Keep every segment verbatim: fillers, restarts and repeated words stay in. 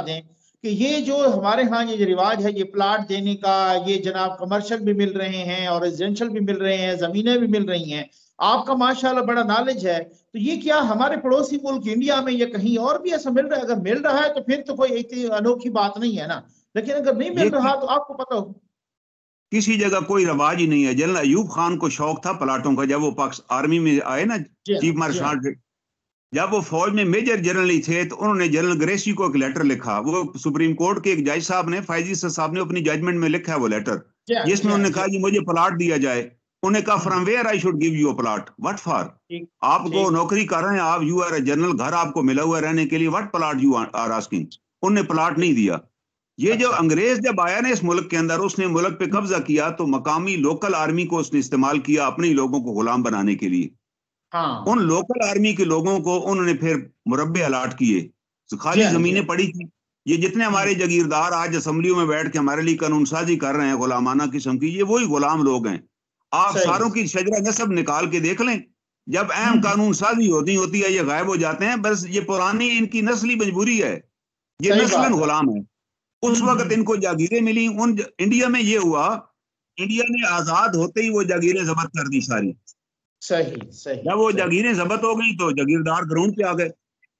दें कि ये जो हमारे यहाँ ये रिवाज है, ये प्लाट देने का, ये जनाब कमर्शियल भी मिल रहे हैं और रेजिडेंशियल भी मिल रहे हैं, जमीनें भी मिल रही हैं, आपका माशाल्लाह बड़ा नॉलेज है, तो ये क्या हमारे पड़ोसी मुल्क इंडिया में ये कहीं और भी ऐसा मिल रहा है? अगर मिल रहा है तो फिर तो कोई इतनी अनोखी बात नहीं है ना, लेकिन अगर नहीं मिल रहा तो आपको पता हो किसी जगह कोई रवाज ही नहीं है। जनरल अयूब खान को शौक था प्लाटों का, जब वो पाकिस्तान आर्मी में आए ना, चीफ मार्शल, जब वो फौज में मेजर जनरल थे तो उन्होंने जनरल ग्रेसी को एक लेटर लिखा। वो सुप्रीम कोर्ट के एक जज साहब ने, फैजी साहब ने अपनी जजमेंट में लिखा है वो लेटर, जिसमें उन्होंने कहा कि मुझे प्लाट दिया जाए। उन्हें कहा from where I should give you a plot, what for, आपको नौकरी कर रहे हैं आप, यू आर ए जनरल, घर आपको मिला हुआ रहने के लिए, what plot you are asking. उन्हें प्लाट नहीं दिया। ये जो अंग्रेज जब आया ना इस मुल्क के अंदर, उसने मुल्क पे कब्जा किया तो मकामी लोकल आर्मी को उसने इस्तेमाल किया अपने ही लोगों को गुलाम बनाने के लिए। हाँ। उन लोकल आर्मी के लोगों को उन्होंने फिर मुरब्बे अलाट किए, तो खाली जमीनें पड़ी थी। ये जितने हमारे जागीरदार आज असेंबलियों में बैठ के हमारे लिए कानून साजी कर रहे हैं गुलामाना किस्म की, ये वही गुलाम लोग हैं। आप सारों की शजरा नस्ब निकाल के देख लें, जब अहम कानून साजी होती होती है ये गायब हो जाते हैं। बस ये पुरानी इनकी नस्ली मजबूरी है, ये नस्लन गुलाम है। उस वक्त इनको जागीरें मिली। उन इंडिया में ये हुआ, इंडिया ने आजाद होते ही वो जागीरें जब्त कर दी सारी। सही सही। जब वो जागीरें जब्त हो गई तो जागीरदार ग्राउंड पे आ गए,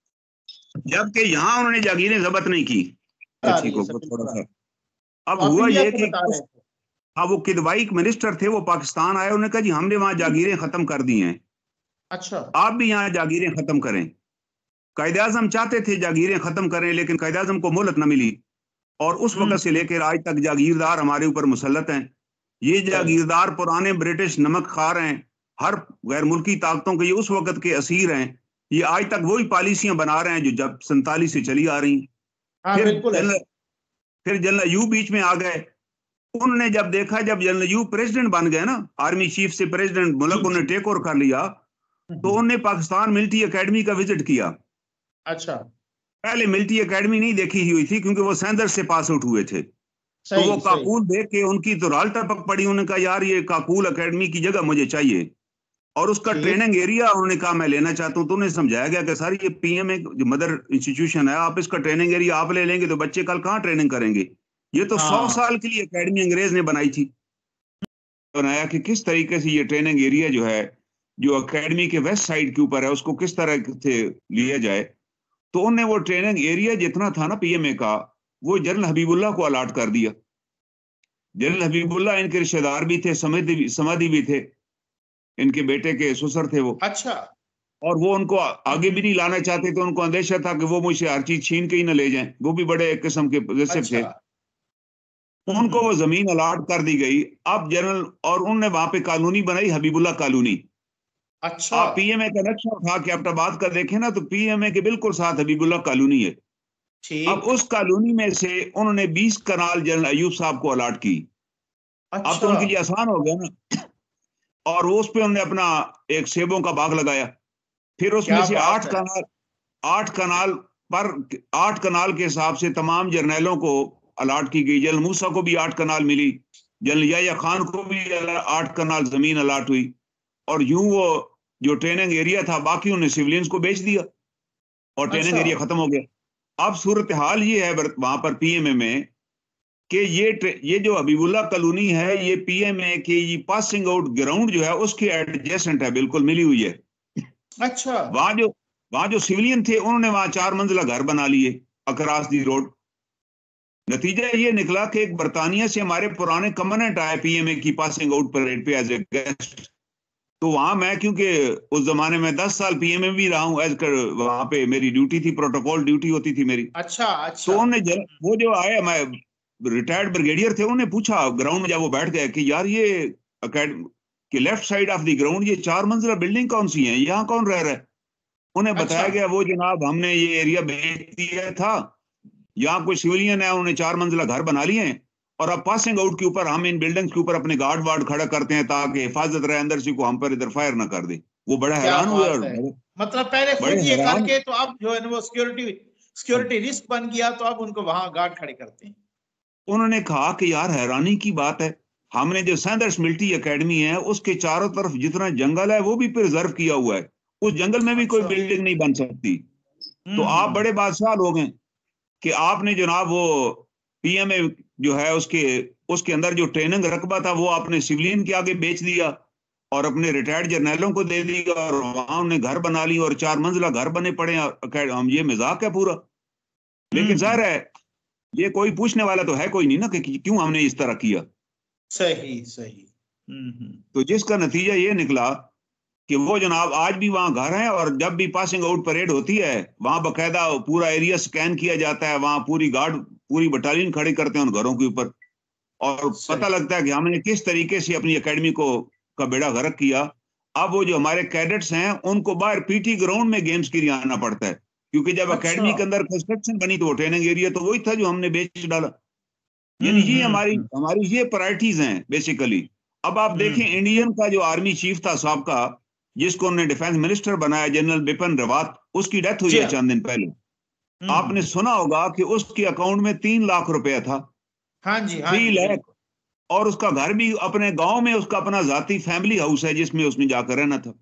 जबकि यहाँ उन्होंने जागीरें जब्त नहीं की। अच्छी को थोड़ा सा अब हुआ ये कि हाँ, वो किदवाई मिनिस्टर थे, वो पाकिस्तान आए, उन्होंने कहा जी हमने वहां जागीरें खत्म कर दी हैं, अच्छा आप भी यहाँ जागीरें खत्म करें। कायदे आजम चाहते थे जागीरें खत्म करें, लेकिन कायदे आजम को मोहलत न मिली, और उस वक्त से लेकर आज तक जागीरदार हमारे ऊपर मुसल्लत हैं। ये जागीरदार पुराने ब्रिटिश नमक खार हैं, हर गैर मुल्की ताकतों के ये उस वक्त के असीर हैं। ये आज तक वही पॉलिसियां बना रहे हैं जो जब सैंतालीस से चली आ रही। फिर जनरल फिर जनरल अयूब बीच में आ गए। उन्होंने जब देखा, जब जनरल अयूब प्रेसिडेंट बन गए ना, आर्मी चीफ से प्रेसिडेंट, मुल्क उन्हें टेक ओवर कर लिया, तो उन्होंने पाकिस्तान मिलिट्री एकेडमी का विजिट किया। अच्छा, पहले मिलिट्री एकेडमी नहीं देखी हुई थी क्योंकि वो सैंडर्स से पास आउट हुए थे। तो वो काकूल देख के उनकी तो राल टपक पड़ी। उन्होंने कहा यार ये काकूल एकेडमी की जगह मुझे चाहिए, और उसका ट्रेनिंग एरिया उन्होंने कहा मैं लेना चाहता हूं। तो उन्हें समझाया गया कि सर ये पीएम जो मदर इंस्टीट्यूशन है, आप इसका ट्रेनिंग एरिया आप ले लेंगे तो बच्चे कल कहाँ ट्रेनिंग करेंगे। ये तो सौ साल के लिए एकेडमी अंग्रेज ने बनाई थी। बनाया कि किस तरीके से ये ट्रेनिंग एरिया जो है, जो एकेडमी के वेस्ट साइड के ऊपर है, उसको किस तरह से लिया जाए। तो उन्होंने वो ट्रेनिंग एरिया जितना था ना पीएमए का, वो जनरल हबीबुल्लाह को अलाट कर दिया। जनरल हबीबुल्लाह इनके रिश्तेदार भी थे, समाधि समाधि भी थे, इनके बेटे के ससुर थे वो। अच्छा। और वो उनको आगे भी नहीं लाना चाहते थे, उनको अंदेशा था कि वो मुझसे हर चीज छीन के ही ना ले जाएं। वो भी बड़े एक किस्म के पोजेसिव थे। उनको वो जमीन अलाट कर दी गई। अब जनरल, और उन्होंने वहां पे कॉलोनी बनाई, हबीबुल्लाह कॉलोनी। अच्छा। आप पीएमए का नक्शा उठा के अब्टाबाद का देखें ना, तो पीएमए के बिल्कुल साथ हबीबुल्लाह कॉलोनी है। अब उस कॉलोनी में से उन्होंने बीस कनाल जनरल अयूब साहब को अलाट की। अच्छा। अब तो उनके लिए आसान हो गया ना। और उस पे उन्होंने अपना एक सेबों का बाग लगाया। फिर उसमें से आठ कनाल आठ कनाल पर आठ कनाल के हिसाब से तमाम जर्नैलों को अलाट की गई। जनरल मूसा को भी आठ कनाल मिली, जनरल याया खान को भी आठ कनाल जमीन अलाट हुई। और यूं वो जो ट्रेनिंग एरिया था बाकी उन्हें सिविलियंस को बेच दिया और ट्रेनिंग एरिया खत्म हो गया। अब सूरत हाल ये है वहां पर पीएमए में कि ये ये जो हबीबुल्लाह कॉलोनी है, ये पीएमए के ये पासिंग आउट ग्राउंड जो है उसके एडजेसेंट है, बिल्कुल मिली हुई है। अच्छा। वहां जो वहां जो सिविलियन थे उन्होंने वहां चार मंजिला घर बना लिए अक्रॉस दी रोड। नतीजा ये निकला कि एक बरतानिया से हमारे पुराने कमांडेंट आए पीएमए की पासिंग आउट परेड पे एज ए गेस्ट। तो वहां मैं, क्योंकि उस जमाने में दस साल पीएमए भी रहा हूं, एज कर वहां पे मेरी ड्यूटी थी, प्रोटोकॉल ड्यूटी होती थी मेरी। अच्छा अच्छा। तो उन्होंने वो जो आए, मैं रिटायर्ड ब्रिगेडियर थे, उन्होंने पूछा ग्राउंड में जब वो बैठ गए कि यार ये अकेडमी के left side of the ground ये चार मंजिला बिल्डिंग कौन सी है, यहाँ कौन रह रहा है। उन्हें अच्छा। बताया गया वो जनाब हमने ये एरिया बेच दिया था, यहाँ कोई सिविलियन है, उन्होंने चार मंजिला घर बना लिए हैं, और अब पासिंग आउट के ऊपर हम इन बिल्डिंग्स के ऊपर अपने गार्ड वार्ड खड़ा करते हैं ताकि हिफाजत रहे, अंदर से को हम पर इधर फायर ना कर दे। वो बड़ा हैरान हुए और मतलब पहले खुद ये करके तो अब जो है वो सिक्योरिटी सिक्योरिटी रिस्क बन गया, तो अब उनको वहां गार्ड खड़े करते हैं। उन्होंने कहा कि यार हैरानी की बात है, हमने जो सैंडर्स मिलिट्री एकेडमी है उसके चारों तरफ जितना जंगल है वो भी प्रिजर्व किया हुआ है, उस जंगल में भी कोई बिल्डिंग नहीं बन सकती। तो आप बड़े बादशाह लोग हैं, कि आपने जनाब वो पीएमए जो है उसके उसके अंदर जो ट्रेनिंग रकबा था वो आपने सिविलियन के आगे बेच दिया और अपने रिटायर्ड जर्नलों को दे दिया और वहां उन्हें घर बना ली और चार मंजिला घर बने पड़े हैं। हम ये मजाक है पूरा। लेकिन जाहिर है ये कोई पूछने वाला तो है कोई नहीं ना कि क्यों हमने इस तरह किया। सही सही। तो जिसका नतीजा ये निकला कि वो जनाब आज भी वहां घर हैं और जब भी पासिंग आउट परेड होती है वहां बकायदा पूरा एरिया स्कैन किया जाता है, वहां पूरी गार्ड पूरी बटालियन खड़ी करते हैं उन घरों के ऊपर और पता लगता है कि हमने किस तरीके से अपनी एकेडमी को का बेड़ा गर्क किया। अब वो जो हमारे कैडेट्स हैं उनको बाहर पीटी ग्राउंड में गेम्स के लिए आना पड़ता है क्योंकि जब एकेडमी के अंदर कंस्ट्रक्शन बनी तो वो ट्रेनिंग एरिया तो वही था जो हमने बेच डाला। यानी ये हमारी हमारी ये प्रायोरिटीज हैं बेसिकली। अब आप देखें इंडियन का जो आर्मी चीफ था साहब का जिसको उन्होंने डिफेंस मिनिस्टर बनाया जनरल बिपिन रावत, उसकी डेथ हुई है चंद दिन पहले। आपने सुना होगा कि उसके अकाउंट में तीन लाख रुपया था। हाँ जी हाँ थ्री लाख और उसका घर भी अपने गांव में उसका अपना जाती फैमिली हाउस है जिसमें उसने जाकर रहना था।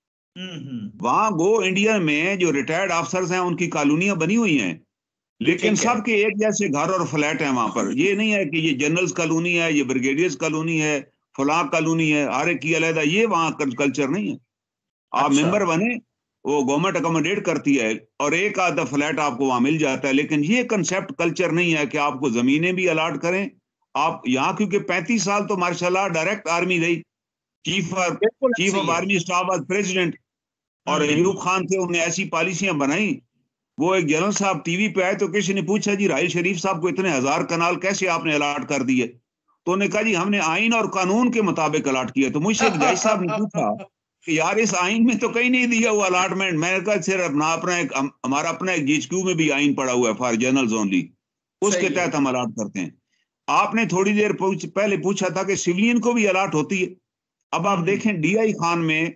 वहां गो इंडिया में जो रिटायर्ड अफसर्स हैं उनकी कॉलोनियां बनी हुई हैं लेकिन सबके एक जैसे घर और फ्लैट हैं वहां पर। ये नहीं है कि ये जनरल्स कॉलोनी है, ये ब्रिगेडियर्स कॉलोनी है, फलां कॉलोनी है, हर एक की अलग। ये वहां कल्चर नहीं है। आप अच्छा। मेंबर बने वो गवर्नमेंट अकोमोडेट करती है और एक आधा फ्लैट आपको वहां मिल जाता है। लेकिन ये कंसेप्ट कल्चर नहीं है कि आपको जमीनें भी अलाट करें। आप यहाँ क्योंकि पैंतीस साल तो मार्शाल्लाह डायरेक्ट आर्मी रही, chief of chief of army staff आज प्रेसिडेंट और अयूब खान थे, उन्हें ऐसी पॉलिसियां बनाई। वो एक जनरल साहब टीवी पे आए तो किसी ने पूछा जी राहिल शरीफ साहब को इतने हजार कनाल कैसे आपने अलाट कर दिए? तो उन्होंने कहा जी हमने आइन और कानून के मुताबिक अलाट किया। तो मुझसे एक जज साहब ने पूछा कि यार इस आइन में तो कहीं नहीं दिया हुआ अलाटमेंट। मैंने कहा सिर्फ अपना अपना एक हमारा अपना एक जीएचक्यू में भी आइन पड़ा हुआ है फॉर जनरल्स ओनली, उसके तहत हम अलाट करते हैं। आपने थोड़ी देर पूछ, पहले पूछा था कि सिविलियन को भी अलाट होती है। अब आप देखें डीआई खान में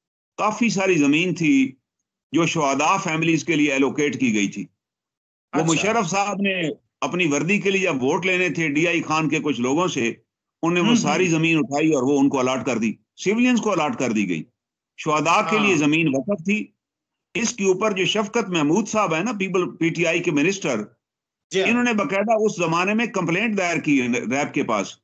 काफी सारी जमीन थी जो शुहदा फैमिलीज के लिए एलोकेट की गई थी। वो अच्छा। मुशर्रफ साहब ने अपनी वर्दी के लिए जब वोट लेने थे डीआई खान के कुछ लोगों से, उन्हें वो सारी जमीन उठाई और वो उनको अलाट कर दी, सिविलियंस को अलाट कर दी गई। शुहदा के लिए जमीन वक्फ थी। इसके ऊपर जो शफकत महमूद साहब है ना पीपल पीटीआई के मिनिस्टर, इन्होंने बकायदा उस जमाने में कंप्लेंट दायर की रैब के पास।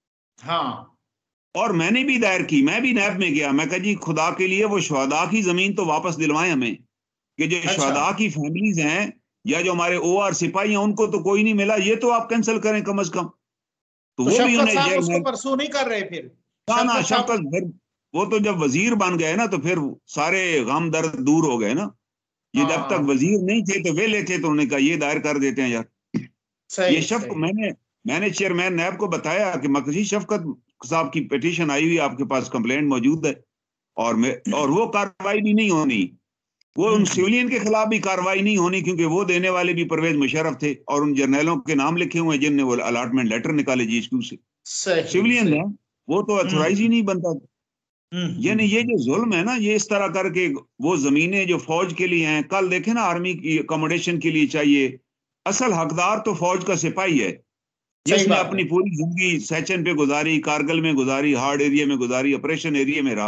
हाँ। और मैंने भी दायर की, मैं भी नैब में गया। मैं कहा जी खुदा के लिए वो शुहदा की जमीन तो वापस दिलवाएं हमें कि जो अच्छा। शुहदा की फैमिलीज हैं या जो हमारे ओआर सिपाही हैं उनको तो कोई नहीं मिला, ये तो आप कैंसिल करें कम अज कम। तो, तो वो भी उन्हें उसको परसू नहीं कर रहे फिर ना शफकत वो तो जब वजीर बन गए ना तो फिर सारे गम दर्द दूर हो गए ना। ये जब तक वजीर नहीं थे तो वे लेते तो उन्होंने कहा ये दायर कर देते हैं यार। ये शफकत मैंने मैंने चेयरमैन नैब को बताया कि मकजी शफकत साहब की पिटीशन आई हुई, आपके पास कंप्लेंट मौजूद है और मैं और वो कार्रवाई भी नहीं होनी, वो उन सिविलियन के खिलाफ भी कार्रवाई नहीं होनी क्योंकि वो देने वाले भी परवेज मुशर्रफ थे और उन जर्नलों के नाम लिखे हुए जिनने वो अलॉटमेंट लेटर निकाले जीएचक्यू से। सिविलियन है वो तो अथोराइज ही नहीं बनता। यानी ये जो जुल्म है ना, ये इस तरह करके वो जमीनें जो फौज के लिए हैं, कल देखे ना आर्मी की अकोमोडेशन के लिए चाहिए, असल हकदार तो फौज का सिपाही है जिसने अपनी पूरी जिंदगी सेचन पे गुजारी, कारगिल में गुजारी, हार्ड एरिया में गुजारी, ऑपरेशन एरिया में रहा।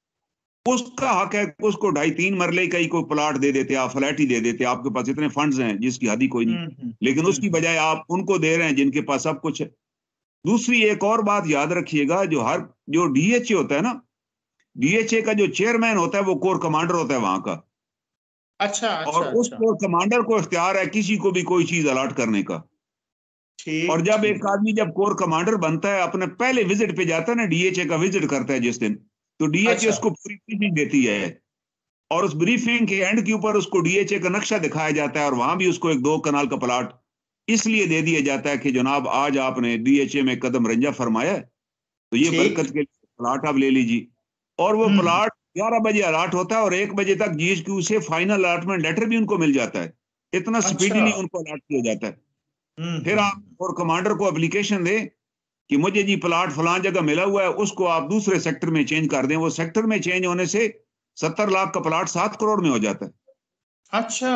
उसका हक है उसको ढाई तीन मरले का ही कोई प्लाट दे देते, आप फ्लैट ही दे देते, आपके पास इतने फंड्स हैं जिसकी हद ही कोई नहीं। लेकिन उसकी बजाय आप उनको दे रहे हैं जिनके पास सब कुछ है। दूसरी एक और बात याद रखिएगा, जो हर जो डीएचए होता है ना, डीएचए का जो चेयरमैन होता है वो कोर कमांडर होता है वहां का। अच्छा, अच्छा, और उस अच्छा। कोर कमांडर को इख्तियार है किसी को भी कोई चीज अलाट करने का। और जब एक आदमी जब कोर कमांडर बनता है अपने पहले विजिट पे जाता है ना, डीएचए का विजिट करता है जिस दिन, तो डीएचए अच्छा। उसको पूरी ब्रीफिंग देती है और उस ब्रीफिंग के एंड के ऊपर उसको डीएचए का नक्शा दिखाया जाता है और वहां भी उसको एक दो कनाल का प्लाट इसलिए दे दिया जाता है कि जनाब आज आपने डीएचए में कदम रंजा फरमाया तो ये बरकत के लिए प्लाट आप ले लीजिए। और वो प्लाट ग्यारह बजे अलाट होता है और एक बजे तक जीएचक्यू से फाइनल अलाटमेंट लेटर भी उनको मिल जाता है। इतना अच्छा। स्पीडली उनको अलाट किया जाता है। फिर आप और कमांडर को एप्लीकेशन दे कि मुझे जी प्लाट फलां जगह मिला हुआ है, उसको आप दूसरे सेक्टर में चेंज कर दें। वो सेक्टर में चेंज होने से सत्तर लाख का प्लाट सात करोड़ में हो जाता है। अच्छा।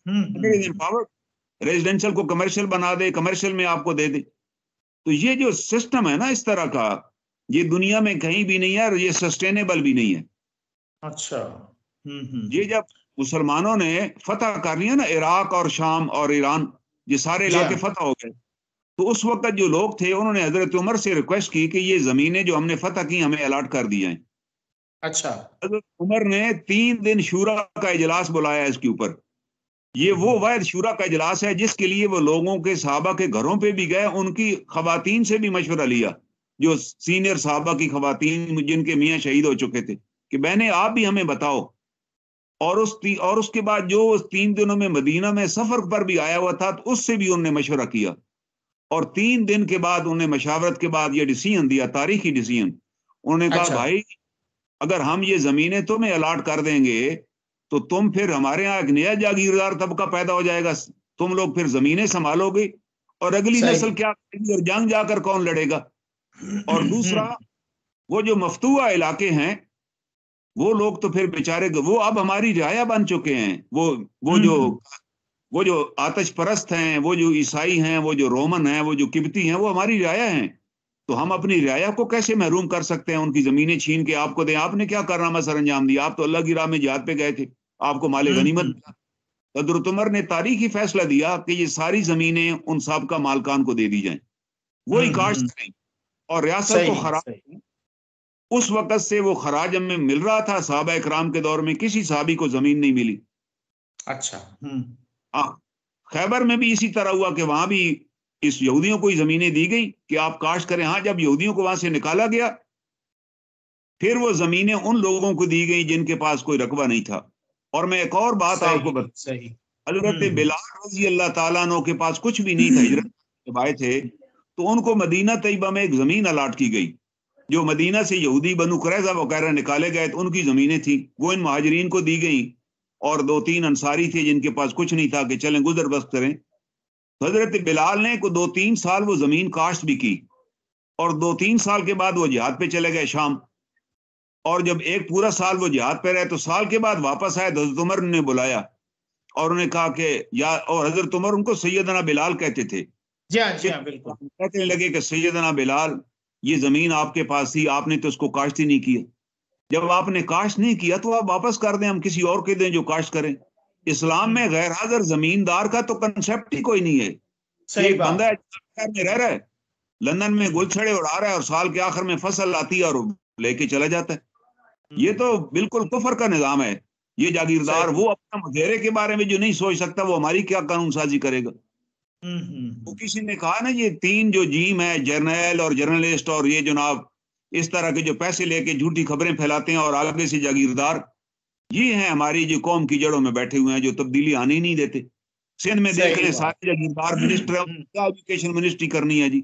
और रेजिडेंशियल को कमर्शियल बना दे, कमर्शियल में आपको दे दे। तो ये जो सिस्टम है ना इस तरह का, ये दुनिया में कहीं भी नहीं है और ये सस्टेनेबल भी नहीं है। अच्छा। ये जब मुसलमानों ने फतह कर लिया ना इराक और शाम और ईरान, ये सारे इलाके फतह हो गए। तो उस वक्त जो लोग थे उन्होंने हजरत उमर से रिक्वेस्ट की कि ये जमीनें जो हमने फतह की हमें अलाट कर दी जाएं। अच्छा। हजरत उमर ने तीन दिन शूरा का इजलास बुलाया इसके ऊपर। ये वो वाहिद शूरा का इजलास है जिसके लिए वो लोगों के साहबा के घरों पे भी गए, उनकी खवातीन से भी मशवरा लिया, जो सीनियर साहबा की खवातीन जिनके मियाँ शहीद हो चुके थे, कि बहने आप भी हमें बताओ। और उस ती, और उसके बाद जो उस तीन दिनों में मदीना में सफर पर भी आया हुआ था तो उससे भी उन्होंने मशवरा किया। और तीन दिन के बाद उन्हें मशावरत के बाद ये डिसीजन दिया, तारीखी डिसीजन। उन्होंने कहा अच्छा। भाई अगर हम ये जमीनें तुम्हें अलाट कर देंगे तो तुम फिर हमारे यहाँ एक नया जागीरदार तबका पैदा हो जाएगा, तुम लोग फिर जमीनें संभालोगे और अगली नस्ल क्या करेगी और जंग जाकर कौन लड़ेगा। और दूसरा वो जो मफतूआ इलाके हैं वो लोग तो फिर बेचारे वो अब हमारी रियाया बन चुके हैं। वो वो जो वो जो आतिश परस्त हैं, वो जो ईसाई हैं, वो जो रोमन हैं, वो जो किब्ती हैं, वो हमारी रियाया हैं। तो हम अपनी रियाया को कैसे महरूम कर सकते हैं, उनकी जमीनें छीन के आपको दें। आपने क्या कारनामा सर अंजाम दिया, आप तो अल्लाह की राह में जिहाद पे गए थे, आपको माले गनीमत दिया। हज़रत उमर ने तारीखी फैसला दिया कि ये सारी जमीनें उन साबका मालकान को दे दी जाएं, वही काश्त करें और रियासत को खराज। उस वक्त से वो खराज हमें मिल रहा था, साहबा इकराम के दौर में किसी साहबी को जमीन नहीं मिली। अच्छा। हाँ, खैबर में भी इसी तरह हुआ कि वहां भी इस यहूदियों को ही जमीनें दी गई कि आप काश्त करें। हाँ, जब यहूदियों को वहां से निकाला गया फिर वो जमीनें उन लोगों को दी गई जिनके पास कोई रकबा नहीं था। और मैं एक और बात आपको बता, हजरत बिलाल रज़ी अल्लाह ताला अन्हु के पास कुछ भी नहीं था, हिजरत जब आए थे तो उनको मदीना तैयबा में एक जमीन अलाट की गई। जो मदीना से यहूदी बनु कुरैज़ा वगैरह निकाले गए तो उनकी जमीनें थी, वो इन महाजरीन को दी गई। और दो तीन अंसारी थे जिनके पास कुछ नहीं था कि चलें गुजर बस करें। हजरत बिलाल ने को दो तीन साल वो जमीन काश्त भी की और दो तीन साल के बाद वो जिहाद पे चले गए शाम। और जब एक पूरा साल वो जिहाद पे रहे तो साल के बाद वापस आए तो हजरत उमर ने बुलाया और उन्हें कहा कि या, और हजरत उमर उनको सैयदना बिलाल कहते थे। जी हाँ, जी हाँ, बिल्कुल। कहने लगे कि सैयदना बिलाल ये जमीन आपके पास थी, आपने तो उसको काश्त ही नहीं किया। जब आपने काश्त नहीं किया तो आप वापस कर दें, हम किसी और के दें जो काश्त करें। इस्लाम में गैर हाजिर जमींदार का तो कंसेप्ट ही कोई नहीं है। एक बंदा में रह रहा है, लंदन में गुलछड़े उड़ा रहा है और साल के आखिर में फसल आती है और लेके चला जाता है। ये तो बिल्कुल कुफर का निजाम है। ये जागीरदार वो अपना मुजेरे के बारे में जो नहीं सोच सकता वो हमारी क्या कानून साजी करेगा। वो किसी ने कहा ना, ये तीन जो जीम है, जर्नल और जर्नलिस्ट और ये जनाब इस तरह के जो पैसे लेके झूठी खबरें फैलाते हैं और आगे से जागीरदार, ये हैं हमारी जो कौम की जड़ों में बैठे हुए हैं जो तब्दीली आने ही नहीं देते। सिंध में देख लें, सारे जागीरदार मिनिस्टर, क्या एजुकेशन मिनिस्ट्री करनी है जी।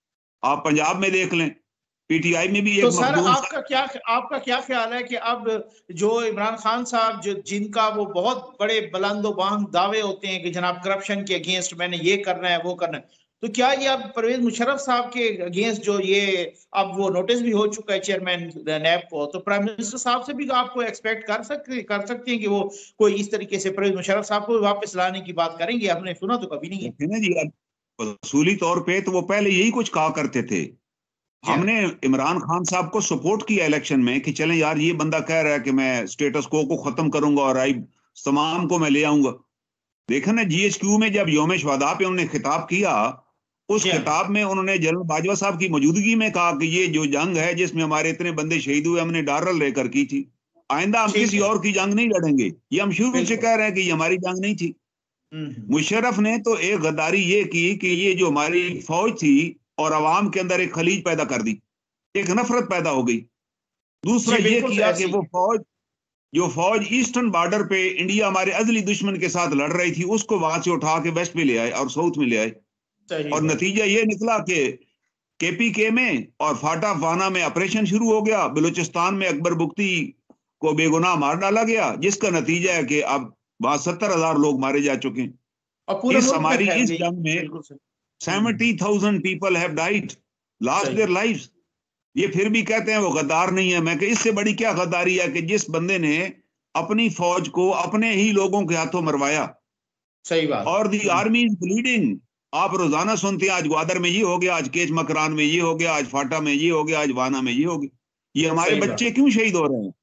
आप पंजाब में देख लें, पीटीआई में भी तो एक सर आपका क्या आपका क्या ख्याल है कि अब जो इमरान खान साहब जो जिनका वो बहुत बड़े बुलंदो बांग दावे होते हैं कि जनाब करप्शन के अगेंस्ट मैंने ये करना है वो करना है, तो क्या ये अब परवेज मुशर्रफ साहब के अगेंस्ट जो ये अब वो नोटिस भी हो चुका है चेयरमैन नैब को, तो प्राइम मिनिस्टर साहब से भी आपको एक्सपेक्ट कर सकते कर सकते हैं कि वो कोई इस तरीके से परवेज मुशर्रफ साहब को वापस लाने की बात करेंगे? आपने सुना तो कभी नहीं है जी। असूली तौर पे तो वो पहले यही कुछ कहा करते थे। हमने इमरान खान साहब को सपोर्ट किया इलेक्शन में कि चलें यार, ये बंदा कह रहा है कि मैं स्टेटस को को खत्म करूंगा और आई तमाम को मैं ले आऊंगा। देखा ना, जीएचक्यू में जब यौम शहदा पे उन्होंने खिताब किया, उस खिताब में उन्होंने जनरल बाजवा साहब की मौजूदगी में कहा कि ये जो जंग है जिसमें हमारे इतने बंदे शहीद हुए, हमने डारल लेकर की थी, आइंदा हम किसी और की जंग नहीं लड़ेंगे। ये हम शुरू से कह रहे हैं कि ये हमारी जंग नहीं थी। मुशर्रफ ने तो एक गद्दारी ये की कि ये जो हमारी फौज थी और अवाम के अंदर एक खलीज पैदा कर दी, एक नफरत पैदा हो गई। दूसरा ये किया कि वो फौज जो फौज ईस्टर्न बॉर्डर पे इंडिया हमारे अजली दुश्मन के साथ लड़ रही थी उसको वहां से उठा के वेस्ट में ले आए और साउथ में ले आए। और नतीजा ये निकला कि केपीके में और फाटा फाना में ऑपरेशन शुरू हो गया, बलूचिस्तान में अकबर बुख्ती को बेगुनाह मार डाला गया, जिसका नतीजा है कि अब वहां सत्तर हजार लोग मारे जा चुके हैं। इस हमारी इस जंग में seventy thousand people have died, lost their lives. ये फिर भी कहते हैं वो गद्दार नहीं है। मैं कि इससे बड़ी क्या गद्दारी है कि जिस बंदे ने अपनी फौज को अपने ही लोगों के हाथों मरवाया। सही बात। और दी आर्मी इज ब्लीडिंग। आप रोजाना सुनते हैं आज ग्वादर में ये हो गया, आज केच मकरान में ये हो गया, आज फाटा में ये हो गया, आज वाना में ये हो गया। ये हमारे बच्चे क्यों शहीद हो रहे हैं?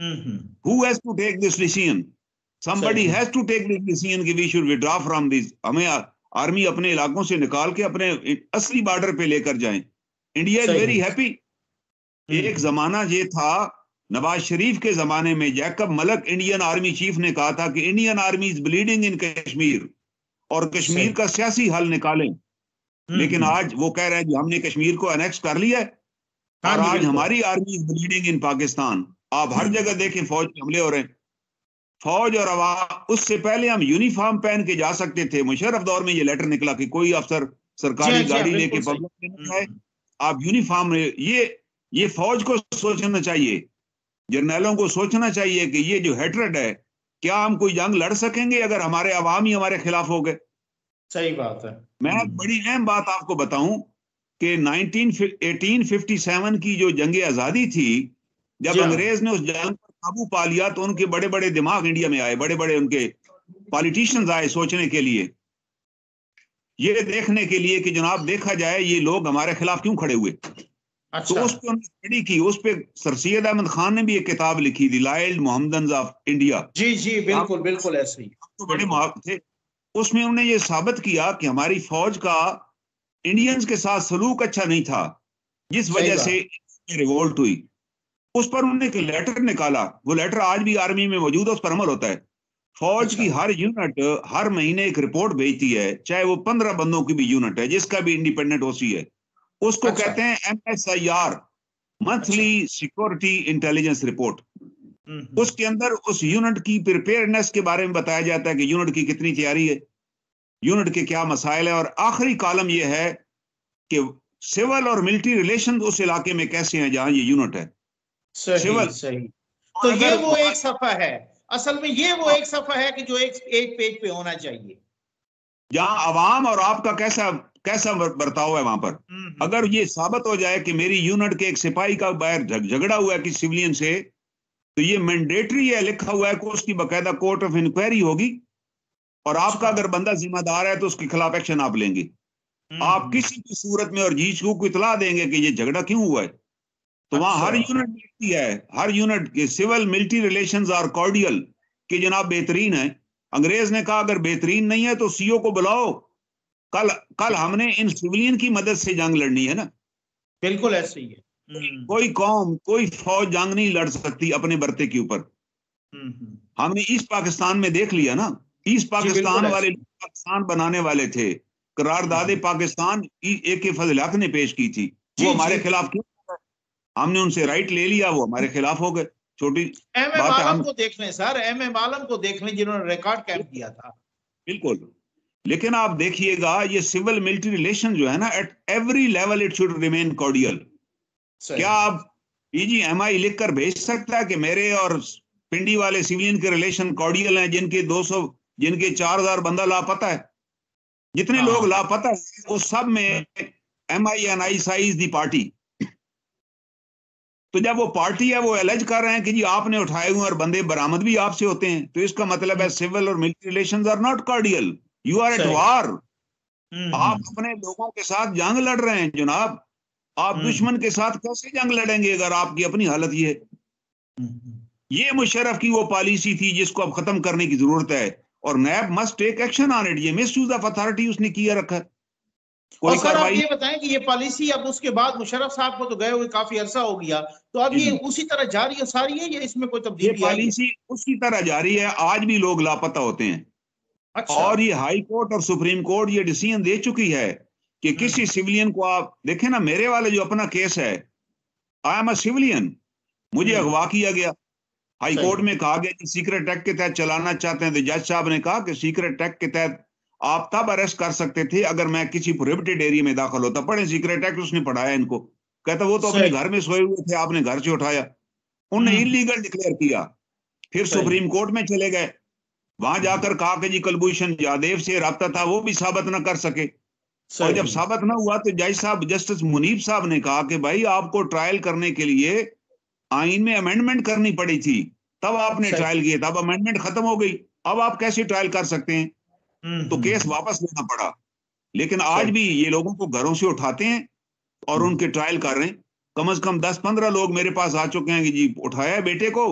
Who has to take this decision? Somebody has to take this decision कि we should withdraw from this. हमें आर्मी अपने इलाकों से निकाल के अपने असली बॉर्डर पे लेकर जाएं। India is very happy. एक जमाना ये था, नवाज शरीफ के जमाने में Jacob Malik Indian army chief ने कहा था कि Indian army is bleeding in Kashmir और कश्मीर का सियासी हल निकालें। लेकिन आज वो कह रहे हैं कि हमने कश्मीर को अनेक्स कर लिया है और आज हमारी army is bleeding in Pakistan. आप हर जगह देखें फौज के हमले हो रहे हैं। फौज और आवाम, उससे पहले हम यूनिफॉर्म पहन के जा सकते थे। मुशर्रफ दौर में ये लेटर निकला कि कोई अफसर सरकारी गाड़ी लेके पब्लिक में नहीं आए, आप यूनिफॉर्म। ये ये फौज को सोचना चाहिए, जर्नैलों को सोचना चाहिए कि ये जो हेट्रेड है, क्या हम कोई जंग लड़ सकेंगे अगर हमारे अवाम ही हमारे खिलाफ हो गए? सही बात है। मैं बड़ी अहम बात आपको बताऊं कि अठारह सौ सत्तावन की जो जंग आजादी थी, जब अंग्रेज ने उस जंग पर काबू पा लिया तो उनके बड़े बड़े दिमाग इंडिया में आए, बड़े बड़े उनके पॉलिटिशियंस आए सोचने के लिए, ये देखने के लिए कि जनाब देखा जाए ये लोग हमारे खिलाफ क्यों खड़े हुए। अच्छा। तो उस पर उन्होंने स्टडी की। उस पर सर सैयद अहमद खान ने भी एक किताब लिखी थी, लाइल्ड मोहम्मदन्स ऑफ इंडिया। जी जी बिल्कुल बिल्कुल ऐसे ही, तो बड़े महारत थे। उसमें उन्होंने ये साबित किया कि हमारी फौज का इंडियंस के साथ सलूक अच्छा नहीं था, जिस वजह से रिवोल्ट हुई। उस पर उन्होंने एक लेटर निकाला, वो लेटर आज भी आर्मी में मौजूद है, उस पर अमल होता है। फौज अच्छा। की हर यूनिट हर महीने एक रिपोर्ट भेजती है, चाहे वो पंद्रह बंदों की भी यूनिट है, जिसका भी इंडिपेंडेंट ओसी है, उसको अच्छा। कहते हैं M S I R, monthly security intelligence report. उसके अंदर उस यूनिट की प्रिपेयरनेस के बारे में बताया जाता है कि यूनिट की कितनी तैयारी है, यूनिट के क्या मसाइल है, और आखिरी कॉलम ये है कि सिविल और मिलिट्री रिलेशन उस इलाके में कैसे हैं जहां ये यूनिट है। सही सही। तो ये वो एक सफा है, असल में ये वो एक सफा है कि जो एक एक पेज पे होना चाहिए, जहां अवाम और आपका कैसा कैसा बर्ताव है वहां पर। अगर ये साबित हो जाए कि मेरी यूनिट के एक सिपाही का बाहर झगड़ा हुआ है किसी सिविलियन से, तो ये मैंडेटरी है, लिखा हुआ है कि उसकी बाकायदा कोर्ट ऑफ इंक्वायरी होगी और आपका अगर बंदा जिम्मेदार है तो उसके खिलाफ एक्शन आप लेंगे। आप किसी भी सूरत में और जी चू को इतला देंगे कि ये झगड़ा क्यों हुआ है, तो अच्छा। वहां हर यूनिट लिखती है, हर यूनिट के civil military relations are cordial कि जनाब बेहतरीन है। अंग्रेज ने कहा अगर बेहतरीन नहीं है तो सीओ को बुलाओ, कल कल हमने इन सिविलियन की मदद से जंग लड़नी है ना। बिल्कुल ऐसे ही है। कोई कौम कोई फौज जंग नहीं लड़ सकती अपने बर्ते के ऊपर। हमने ईस्ट पाकिस्तान में देख लिया ना, ईस्ट पाकिस्तान वाले पाकिस्तान बनाने वाले थे, करारदादे पाकिस्तान ए के फजल हक ने पेश की थी, वो हमारे खिलाफ क्यों? हमने उनसे राइट ले लिया, वो हमारे खिलाफ हो गए। छोटी एम एम आलम को देख लें सर, एम एम आलम को देख लें जिन्होंने रिकॉर्ड कैंप किया था। बिल्कुल। लेकिन आप देखिएगा ये सिविल मिलिट्री रिलेशन जो है ना, at every level it should remain cordial. क्या आप पीजी एमआई लिख कर भेज सकता है कि मेरे और पिंडी वाले सिविलियन के रिलेशन कॉर्डियल हैं, जिनके दो सौ जिनके चार हजार बंदा लापता है, जितने लोग लापता है वो सब में minimise the party. तो जब वो पार्टी है वो एलेज कर रहे हैं कि जी आपने उठाए हुए और बंदे बरामद भी आपसे होते हैं, तो इसका मतलब है सिविल और military relations are not cordial, you are at war. आप अपने लोगों के साथ जंग लड़ रहे हैं जनाब, आप दुश्मन के साथ कैसे जंग लड़ेंगे अगर आपकी अपनी हालत ये है। ये मुशर्रफ की वो पॉलिसी थी जिसको अब खत्म करने की जरूरत है, और NAB must take action on it. ये मिसयूज ऑफ अथॉरिटी उसने किया रखा है। और सर आप ये बताएं कि ये पॉलिसी अब उसके बाद मुशर्रफ साहब को तो गए हुए काफी अरसा हो गया, तो अब ये उसी तरह जारी है सारी है या इसमें कोई तब्दीली? ये पॉलिसी उसी तरह जारी है, आज भी लोग लापता होते हैं। अच्छा। और ये हाई कोर्ट और सुप्रीम कोर्ट ये डिसीजन दे चुकी है कि किसी सिविलियन को, आप देखें ना, मेरे वाले जो अपना केस है, आई एम अ सिविलियन, मुझे अगवा किया गया, हाई कोर्ट में कहा गया कि सीक्रेट एक्ट के तहत चलाना चाहते हैं, तो जज साहब ने कहा कि सीक्रेट एक्ट के तहत आप तब अरेस्ट कर सकते थे अगर मैं किसी प्रोहिबिटेड एरिया में दाखिल होता। पढ़े सीक्रेट एक्ट, उसने पढ़ाया इनको, कहता वो तो अपने घर में सोए हुए थे, आपने घर से उठाया। उन्होंने इलीगल डिक्लेयर किया, फिर सुप्रीम कोर्ट में चले गए, वहां जाकर कहा कि जी कुलभूषण जादेव से रब्ता था, वो भी साबित ना कर सके। और जब साबित ना हुआ तो जज साहब जस्टिस मुनीब साहब ने कहा कि भाई आपको ट्रायल करने के लिए आइन में अमेंडमेंट करनी पड़ी थी, तब आपने ट्रायल किया, तब अमेंडमेंट खत्म हो गई, अब आप कैसे ट्रायल कर सकते हैं? तो केस वापस लेना पड़ा। लेकिन आज भी ये लोगों को घरों से उठाते हैं और उनके ट्रायल कर रहे हैं। कम से कम दस पंद्रह लोग मेरे पास आ चुके हैं कि जी उठाया बेटे को,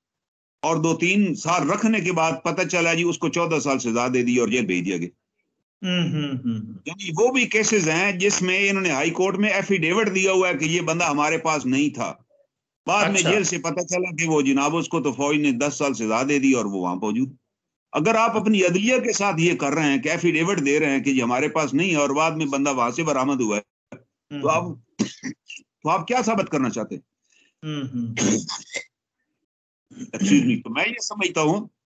और दो तीन साल रखने के बाद पता चला जी उसको चौदह साल सजा दे दी और जेल भेज दिया गया। यानी वो भी केसेस हैं जिसमें इन्होंने हाई कोर्ट में एफिडेविट दिया हुआ है कि ये बंदा हमारे पास नहीं था, बाद अच्छा। में जेल से पता चला कि वो जनाब उसको तो फौज ने दस साल सजा दे दी और वो वहां मौजूद। अगर आप अपनी अदलिया के साथ ये कर रहे हैं कि एफिडेविट दे रहे हैं कि ये हमारे पास नहीं है और बाद में बंदा वहां से बरामद हुआ है, तो आप तो आप क्या साबित करना चाहते हैं? तो मैं ये समझता हूं